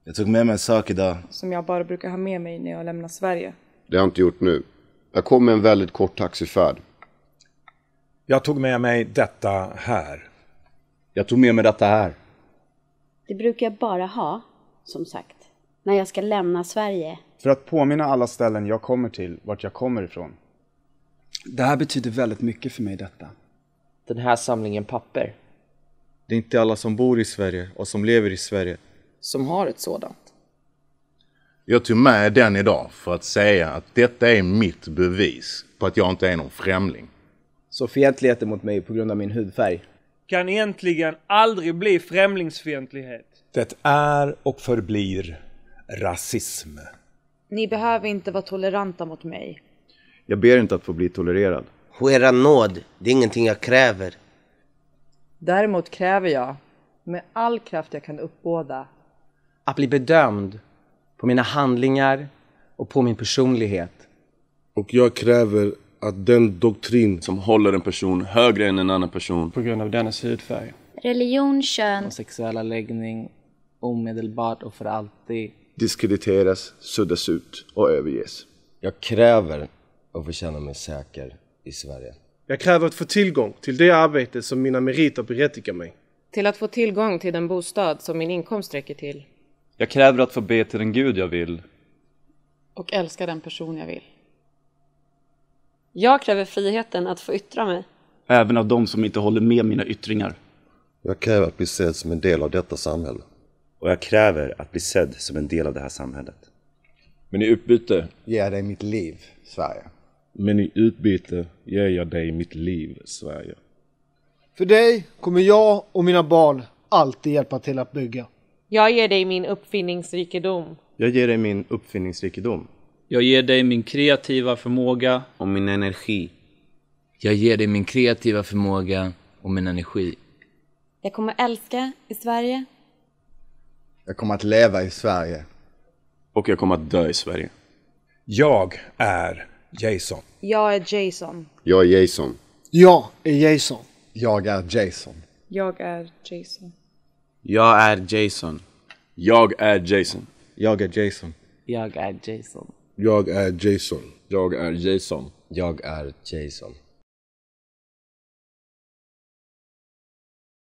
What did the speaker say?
Jag tog med mig en sak idag. Som jag bara brukar ha med mig när jag lämnar Sverige. Det har jag inte gjort nu. Jag kom med en väldigt kort taxifärd. Jag tog med mig detta här. Jag tog med mig detta här. Det brukar jag bara ha, som sagt, när jag ska lämna Sverige. För att påminna alla ställen jag kommer till, vart jag kommer ifrån. Det här betyder väldigt mycket för mig, detta. Den här samlingen papper. Det är inte alla som bor i Sverige och som lever i Sverige som har ett sådant. Jag tog med den idag för att säga att detta är mitt bevis på att jag inte är någon främling. Så fientligheten mot mig på grund av min hudfärg kan egentligen aldrig bli främlingsfientlighet. Det är och förblir rasism. Ni behöver inte vara toleranta mot mig. Jag ber inte att få bli tolererad. Och era nåd, det är ingenting jag kräver. Däremot kräver jag, med all kraft jag kan uppbåda, att bli bedömd på mina handlingar och på min personlighet. Och jag kräver att den doktrin som håller en person högre än en annan person på grund av dennes hudfärg, religion, kön och sexuella läggning omedelbart och för alltid diskrediteras, suddas ut och överges. Jag kräver att få känna mig säker i Sverige. Jag kräver att få tillgång till det arbete som mina meriter berättigar mig. Till att få tillgång till den bostad som min inkomst räcker till. Jag kräver att få be till den Gud jag vill. Och älska den person jag vill. Jag kräver friheten att få yttra mig. Även av de som inte håller med mina yttringar. Jag kräver att bli sedd som en del av detta samhälle. Och jag kräver att bli sedd som en del av det här samhället. Men i utbyte ger jag dig mitt liv, Sverige. Men i utbyte ger jag dig mitt liv, Sverige. För dig kommer jag och mina barn alltid hjälpa till att bygga. Jag ger dig min uppfinningsrikedom. Jag ger dig min uppfinningsrikedom. Jag ger dig min kreativa förmåga och min energi. Jag ger dig min kreativa förmåga och min energi. Jag kommer älska i Sverige. Jag kommer att leva i Sverige. Och jag kommer att dö i Sverige. Jag är Jason. Jag är Jason. Jag är Jason. Jag är Jason. Jag är Jason. Jag är Jason. Jag är Jason. Jag är Jason. Jag är Jason. Jag är Jason. Jag är Jason. Jag är Jason. Jag är Jason.